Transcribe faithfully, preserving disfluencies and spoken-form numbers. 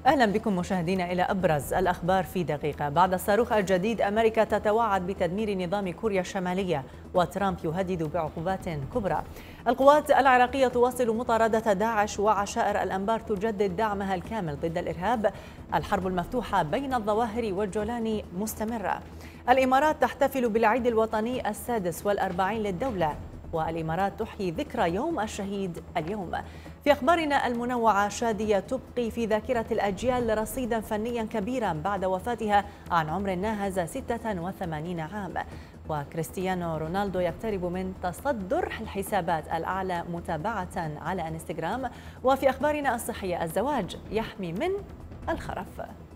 أهلا بكم مشاهدينا إلى أبرز الأخبار في دقيقة. بعد الصاروخ الجديد، أمريكا تتوعد بتدمير نظام كوريا الشمالية، وترامب يهدد بعقوبات كبرى. القوات العراقية تواصل مطاردة داعش، وعشائر الأنبار تجدد دعمها الكامل ضد الإرهاب. الحرب المفتوحة بين الظواهر والجولاني مستمرة. الإمارات تحتفل بالعيد الوطني السادس والأربعين للدولة، والإمارات تحيي ذكرى يوم الشهيد اليوم. في أخبارنا المنوعة، شادية تبقي في ذاكرة الأجيال رصيدا فنيا كبيرا بعد وفاتها عن عمر ناهز ستة وثمانين عام. وكريستيانو رونالدو يقترب من تصدر الحسابات الأعلى متابعة على انستغرام. وفي أخبارنا الصحية، الزواج يحمي من الخرف.